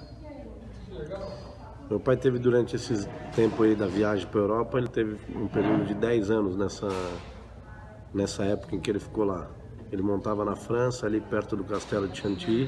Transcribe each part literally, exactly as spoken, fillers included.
Meu pai teve durante esse tempo aí da viagem para a Europa, ele teve um período de dez anos nessa, nessa época em que ele ficou lá. Ele montava na França, ali perto do castelo de Chantilly,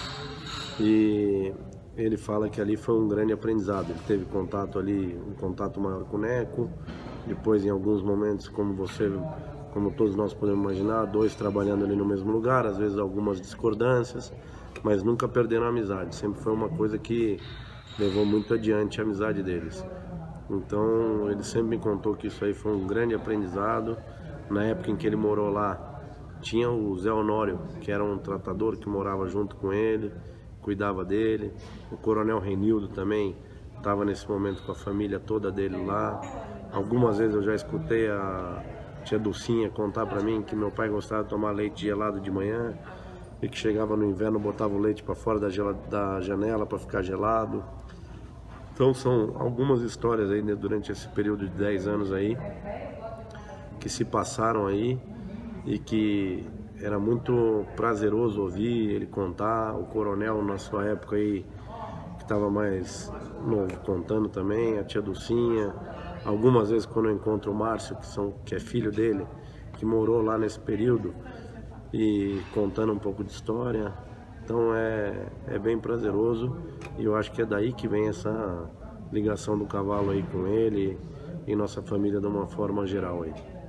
e ele fala que ali foi um grande aprendizado. Ele teve contato ali, um contato maior com o Neco, depois em alguns momentos, como você, como todos nós podemos imaginar, dois trabalhando ali no mesmo lugar, às vezes algumas discordâncias, mas nunca perderam a amizade. Sempre foi uma coisa que levou muito adiante a amizade deles. Então ele sempre me contou que isso aí foi um grande aprendizado. Na época em que ele morou lá, tinha o Zé Honório, que era um tratador que morava junto com ele, cuidava dele. O Coronel Renildo também estava nesse momento com a família toda dele lá. Algumas vezes eu já escutei a tia Dulcinha contar para mim que meu pai gostava de tomar leite gelado de manhã e que chegava no inverno, botava o leite para fora da, da janela para ficar gelado. Então são algumas histórias aí, né, durante esse período de dez anos aí que se passaram aí e que era muito prazeroso ouvir ele contar. O coronel na sua época aí, que estava mais novo, contando também, a tia Dulcinha. Algumas vezes quando eu encontro o Márcio, que, são, que é filho dele, que morou lá nesse período, e contando um pouco de história. Então é, é bem prazeroso, e eu acho que é daí que vem essa ligação do cavalo aí com ele e nossa família de uma forma geral aí.